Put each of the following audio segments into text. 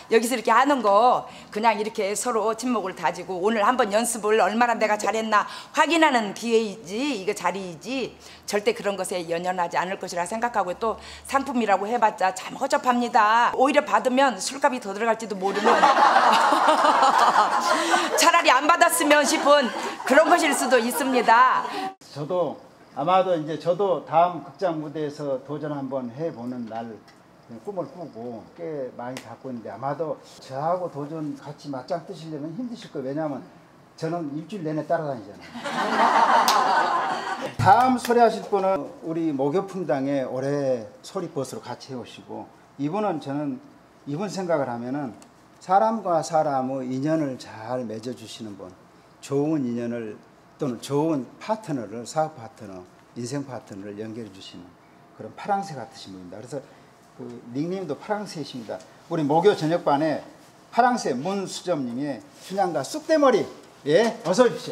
여기서 이렇게 하는 거 그냥 이렇게 서로 친목을 다지고 오늘 한번 연습을 얼마나 내가 잘했나 확인하는 기회이지 이거 자리이지 절대 그런 것에 연연하지 않을 것이라 생각하고 또 상품이라고 해봤자 참 허접합니다. 오히려 받으면 술값이 더 들어갈지도 모르는 차라리 안 받았으면 싶은 그런 것일 수도 있습니다. 저도 아마도 이제 저도 다음 극장 무대에서 도전 한번 해보는 날 꿈을 꾸고 꽤 많이 갖고 있는데 아마도 저하고 도전 같이 맞짱 뜨시려면 힘드실 거예요. 왜냐하면 저는 일주일 내내 따라다니잖아요. 다음 소리하실 분은 우리 목요풍당의 올해 소리버스로 같이 해오시고 이분은 저는 이분 생각을 하면은 사람과 사람의 인연을 잘 맺어주시는 분, 좋은 인연을 또는 좋은 파트너를 사업 파트너, 인생 파트너를 연결해 주시는 그런 파랑새 같으신 분입니다. 그래서 그 닉네임도 파랑새이십니다. 우리 목요 저녁반에 파랑새 문수점님의 춘향가 쑥대머리 예 어서 오십시오.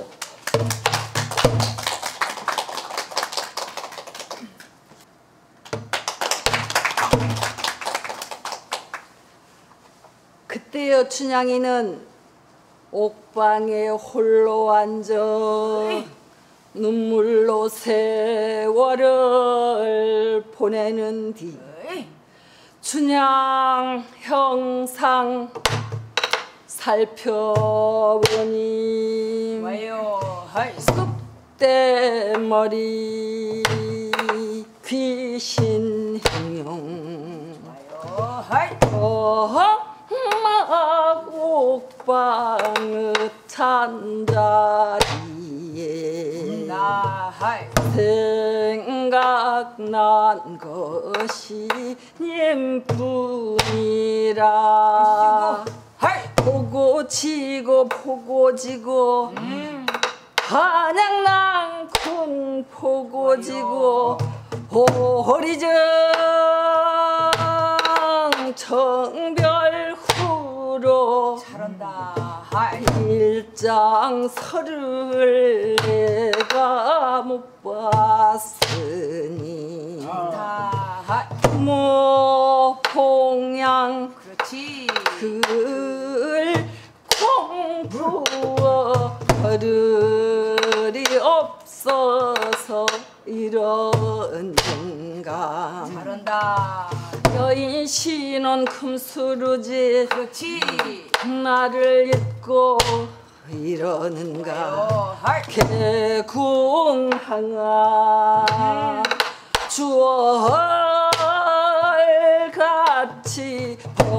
그때여 춘향이는 옥방에 홀로 앉아 눈물로 세월을 보내는 뒤 춘향 형상 살펴보니 쑥대머리 귀신 형용 옥방의 찬자리에 생각난 것이 님뿐이라 보고 지고 보고 지고 한양낭군 보고 지고 호리정 정별후로 일장서를 내가 못 봤으니 부모 봉양 글 공부어 버릇이 없어서 이런 영감 잘한다. 여인 신혼 금수루지 나를 잊고 이러는가 개궁항아 주얼같이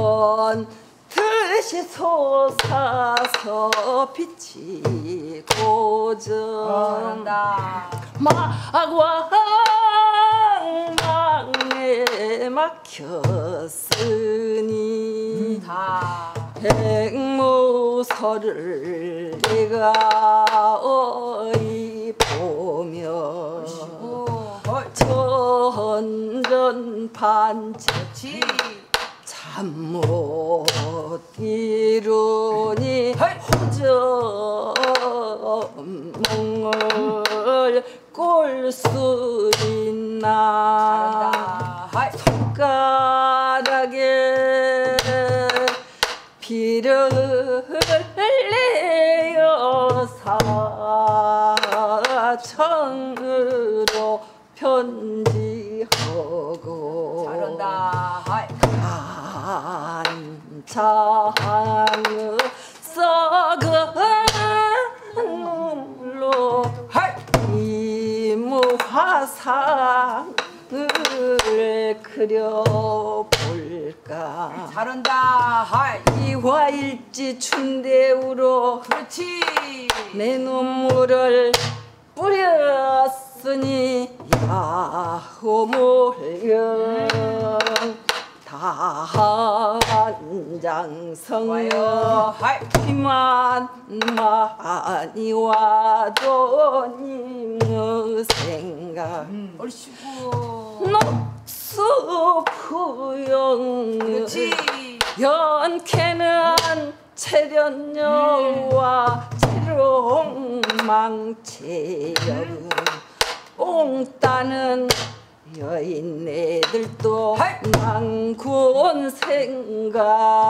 번듯이 솟아서 빛이 고정 막왕망에 막혔으니 백무서를 내가 어이 보며 전전반지 잠 못 이루니 호전몽을 꼴 수 있나 손가락에 비를 내어 사청으로 편지하고 간장을 썩은 눈물로 이무화상을 그려볼까 이화일지 춘대우로 내 눈물을 뿌렸으니 야호물령 단장성여 비만 많이 와도 님의 생각 녹수부영 연캐는 체련여와 체롱망체여 옹따는 여인네들도 하이! 낭군 생각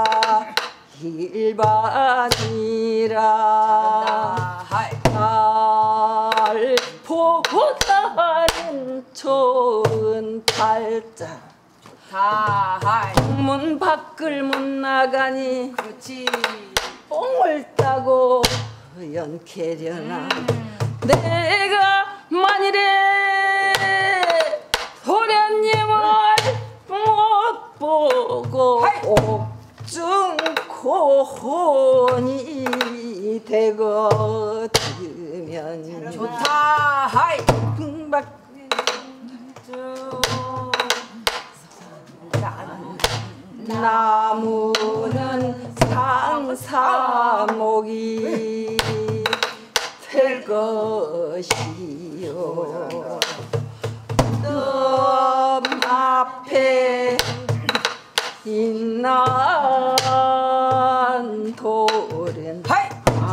일반이라 하이. 날 보고다는 좋은 팔자 다 하이. 문 밖을 못 나가니 그렇지. 뽕을 따고 연캐려나 내가 만일에 도련님을 못 보고 하이! 옥중코혼이 되거든면 좋다. 하이. 풍박 나무는 상사목이 될 것이요 너 앞에 있는 돌은 하이.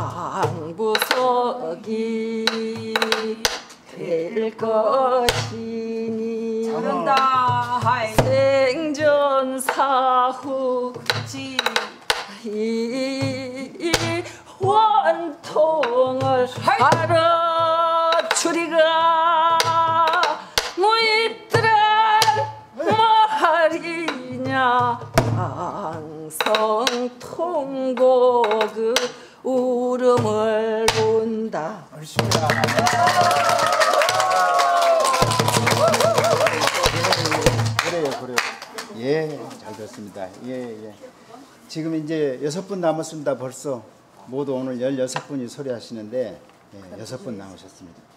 방부석이 될 것이니 잘한다. 하이. 생전 사후 그렇지. 이 원통을 하이! 알아주리가 무있더란 말이냐 방성통고 그 울음을 본다. 옳습니다. 그래요. 예, 잘 됐습니다. 예. 지금 이제 6분 남았습니다. 벌써 모두 오늘 16분이 소리하시는데 6분 남으셨습니다.